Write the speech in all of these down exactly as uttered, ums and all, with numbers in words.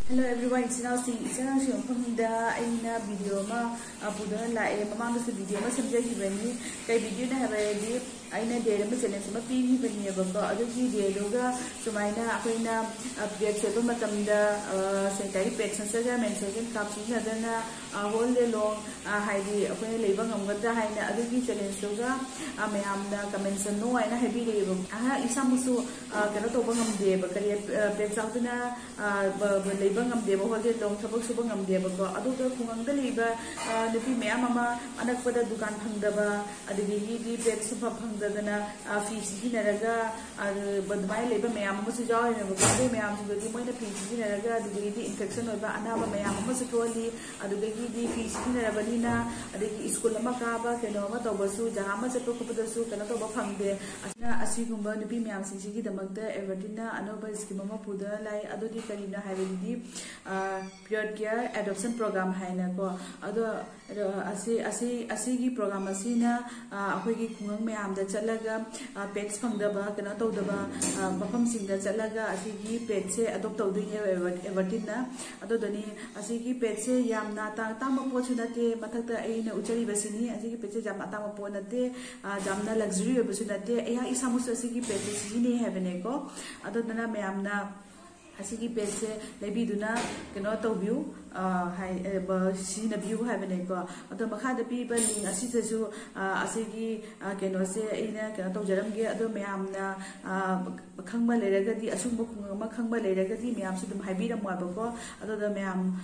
Hello everyone, it's now see it's now see from the aina video ma pudana lae mamang se video ma samjai bani kai video na have di aina de ma channel ma pi ni bani ba ko adu ki de loga sumaina akoina update se ba matam da sanitary pad sensor mention kap si na dana whole day long haidi akoina leiba ngamgada haina adu ki channel soga mayam da comments no aina heavy de ba aha isamusu kana to ba ngamde ba kari pad saudana bang am deba hol de long thabak subang am deba ko adu da khungang da liba nupi maya mama anak pada dukan phangdaba adigi gi di pet supa phangdana fi si naraga badmai leba maya mama su jaw ne ko de maya su di moina fi si naraga adigi di infection oba anaba maya mama su toli adigi di fi si narabani na adigi school ma ka ba keno ma to basu jaha ma se ko pada su kana to ba phangde asna asi gumba nupi maya sing si gi damakda evertina anoba scheme ma puda lai adu di karina haidi period care adoption program haina ko ado asi asi asigi program asina akhoi gi khungang mayam da chalaga pets phangdaba kana tawdaba mafam singda chalaga asigi pet se adopt tawdui evertina ado doni asigi pet se yamna ta tama po chunate mathakta aina uchari basini asigi pet se jam atama po nate jamna luxury obasunate eya isamus asigi pet se ni hebene ko ado dana mayamna asigi pese lebi duna keno tawbiu hai ba sina biu hai bane ko ado makha da pi ba link asi su asigi keno se ina keno tawjaram ge ado mayam na khangba leraga di asum buk ma khangba leraga di mayam su dum haibi ram wa ba ko ado da mayam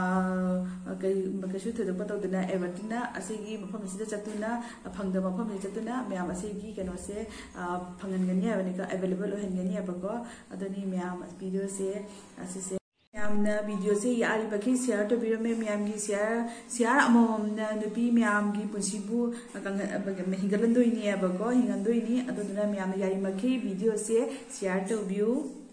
kai makashu thadu pa tawduna evertina asigi mafam sida chatuna phangda mafam sida chatuna mayam asigi keno se phangan gani ha bane ko available hen gani ba ko ado ni mayam video se asise yamna video se yari baki share to biro me myam gi share share amom na nupi myam gi pusibu akang hingalandoi ni ba ko hingandoi ni aduna myam yari makhi video se share to view